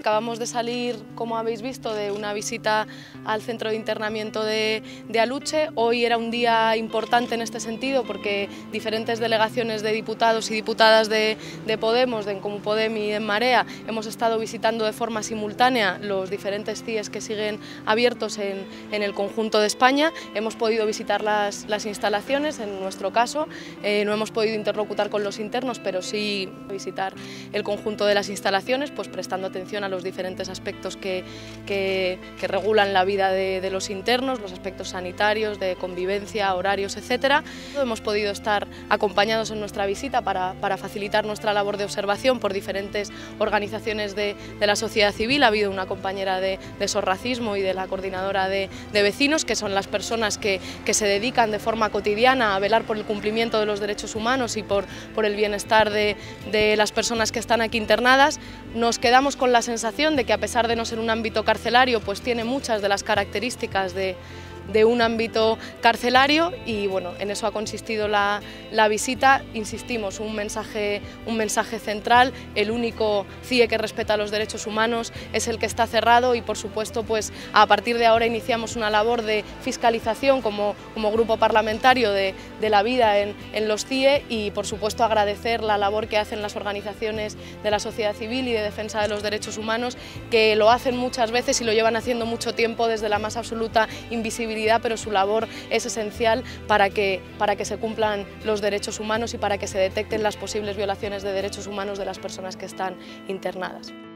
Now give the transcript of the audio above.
Acabamos de salir, como habéis visto, de una visita al centro de internamiento de Aluche. Hoy era un día importante en este sentido porque diferentes delegaciones de diputados y diputadas de Podemos, de En Comú Podem y En Marea, hemos estado visitando de forma simultánea los diferentes CIEs que siguen abiertos en el conjunto de España. Hemos podido visitar las instalaciones, en nuestro caso, no hemos podido interlocutar con los internos, pero sí visitar el conjunto de las instalaciones, pues prestando atención a los diferentes aspectos que regulan la vida de los internos, los aspectos sanitarios, de convivencia, horarios, etc. Hemos podido estar acompañados en nuestra visita para facilitar nuestra labor de observación por diferentes organizaciones de la sociedad civil. Ha habido una compañera de Sorracismo y de la coordinadora de vecinos, que son las personas que se dedican de forma cotidiana a velar por el cumplimiento de los derechos humanos y por el bienestar de las personas que están aquí internadas. Nos quedamos con la sensación de que, a pesar de no ser un ámbito carcelario, pues tiene muchas de las características de un ámbito carcelario, y bueno, en eso ha consistido la visita. Insistimos, un mensaje central: el único CIE que respeta los derechos humanos es el que está cerrado, y por supuesto pues a partir de ahora iniciamos una labor de fiscalización como grupo parlamentario de la vida en los CIE, y por supuesto agradecer la labor que hacen las organizaciones de la sociedad civil y de defensa de los derechos humanos, que lo hacen muchas veces y lo llevan haciendo mucho tiempo desde la más absoluta invisibilidad, pero su labor es esencial para que se cumplan los derechos humanos y para que se detecten las posibles violaciones de derechos humanos de las personas que están internadas.